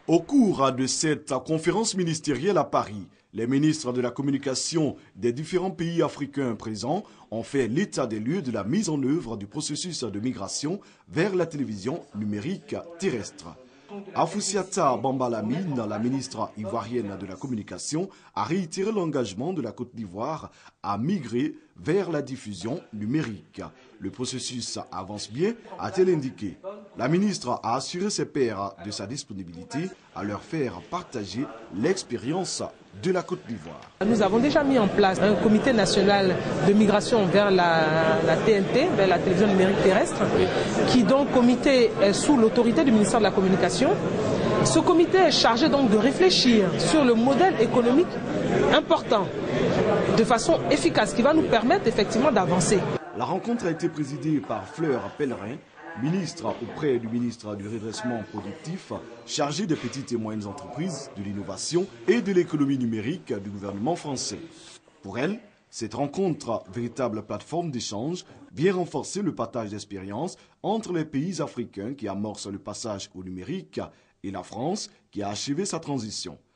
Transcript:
Au cours de cette conférence ministérielle à Paris, les ministres de la communication des différents pays africains présents ont fait l'état des lieux de la mise en œuvre du processus de migration vers la télévision numérique terrestre. Afoussiata Bambalamine, la ministre ivoirienne de la communication, a réitéré l'engagement de la Côte d'Ivoire à migrer vers la diffusion numérique. Le processus avance bien, a-t-elle indiqué. La ministre a assuré ses pairs de sa disponibilité à leur faire partager l'expérience de la Côte d'Ivoire. Nous avons déjà mis en place un comité national de migration vers la TNT, vers la télévision numérique terrestre, qui donc comité est sous l'autorité du ministère de la Communication. Ce comité est chargé donc de réfléchir sur le modèle économique important, de façon efficace, qui va nous permettre effectivement d'avancer. La rencontre a été présidée par Fleur Pellerin, ministre auprès du ministre du redressement productif, chargé des petites et moyennes entreprises, de l'innovation et de l'économie numérique du gouvernement français. Pour elle, cette rencontre, véritable plateforme d'échange, vient renforcer le partage d'expériences entre les pays africains qui amorcent le passage au numérique et la France qui a achevé sa transition.